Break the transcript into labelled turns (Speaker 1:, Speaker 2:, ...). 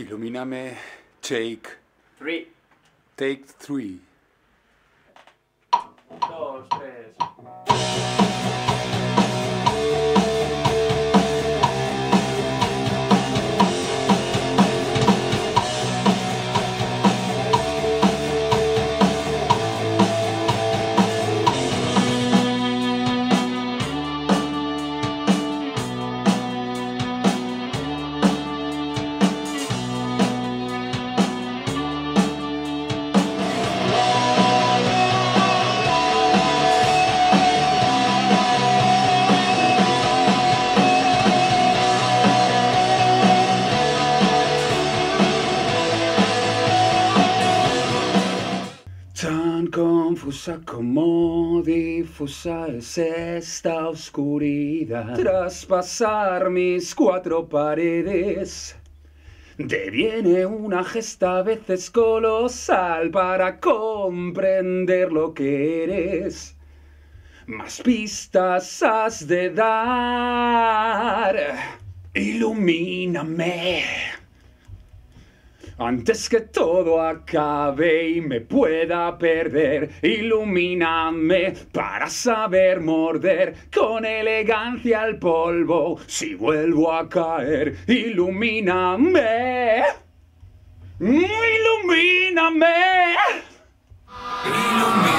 Speaker 1: Ilumíname, take
Speaker 2: 3,
Speaker 1: take 3.
Speaker 2: 2, 3.
Speaker 1: Tan confusa como difusa es esta oscuridad. Traspasar mis 4 paredes deviene una gesta a veces colosal para comprender lo que eres. Más pistas has de dar. Ilumíname antes que todo acabe y me pueda perder. Ilumíname para saber morder con elegancia el polvo si vuelvo a caer. Ilumíname. Ilumíname. Ilumíname.